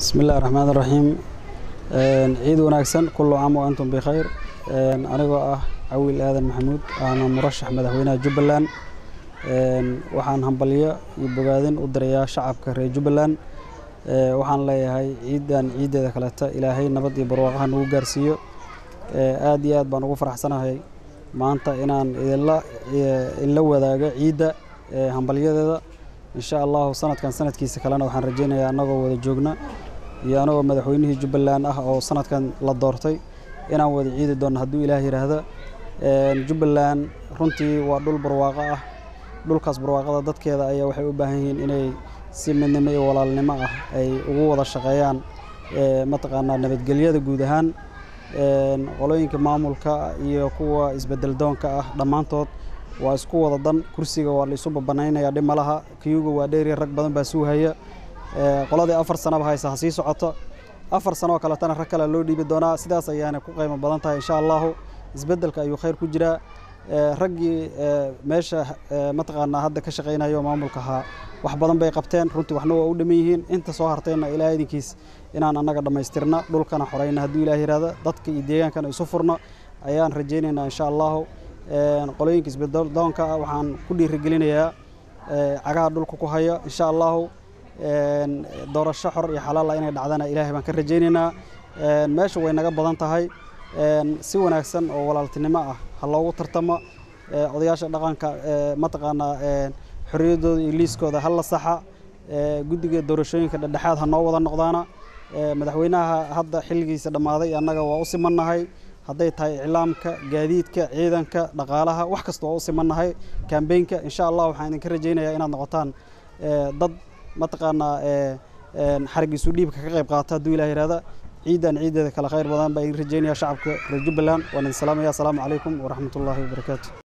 بسم الله الرحمن الرحيم. عيد وناكسن كل عام وأنتم بخير. أنا عويل آدم محمود، أنا مرشح مدحوينها جبلان. وحان همبلية يبقادين ودريا شعب كري جبلان. وحان لي هاي عيد ذكرتها إلى هاي نبض بروقها نوجرسيو. آديات بنوقف فرح سنة هاي ما أنت إنان إلا وذا عيد همبلية ذا إن شاء الله سنة كان سنة كيس كلنا وحن رجينا يا نجوا وجوجنا يا نجوا مدحوينه جبلان أو سنة كان للدورتي إنا وذا عيد دون هدو إلهي هذا جبلان رنتي ودول برواقة دول كاس برواقة ضد كذا أي وحي وباهين إني سمن نمي ولا النماء أي ووضع الشقيان متقنا نبت جلية جودهان قلوين كمامل كا يقوى إزبدل دون كا دمانتوت واسكو ضدن كرسيga waa la isuba banaynaya dhimalaha kiyuga waa dheeri rag badan baa soo haya qoladii 4 sano haysa sii socoto 4 sano kala tan rag kala loo dhiibi doona sidaas ayaana ku qiimo badan tahay insha Allah isbedelka ayuu khayr ku jira ragii meesha mataqaana hadda ka shaqeynayo maamulka wax badan bay qabteen runtii waxna waa u dhameeyeen inta soo hartayna ilaahay idinkiis inaan anaga dhameystirna dhulkana xoreyna hadii ilaahay yiraahdo dadka iyo deegaankana isu furno ayaan rajaynaynaa insha Allah qolooyinka isbedel doonka waxaan ku dhiirigelinayaa cagaha dhulka ku haya insha Allah doorasho xor iyo xalaal ah inay dhacdana ilaahay baan ka rajaynaynaa meesha way naga badan tahay si wanaagsan oo walaaltinimo ah ha loogu tartamo odayaasha dhaqanka mataqaana xorriyadooda iyo liiskooda hal la saxa guddiga doorashooyinka dhexaad ha noo wada noqdaana madaxweynaha hadda xilligiisa dhamaaday annaga waa u simanahay hadday tahay iclaamka gaadiidka ciidanka dhaqaalaha wax kasta oo u simanahay campaign-ka insha Allah waxaan idin ka rajaynayaa inaad noqotaan dad mataqaana xarigiisu dhiibka ka qayb qaata haduu Ilaahay yiraahdo ciideeda kala khayr badan baan idin rajaynayaa shacabka reer Jubbaland waan idin salaamayaa. Assalaamu calaykum wa rahmatullaahi wa barakaatuh.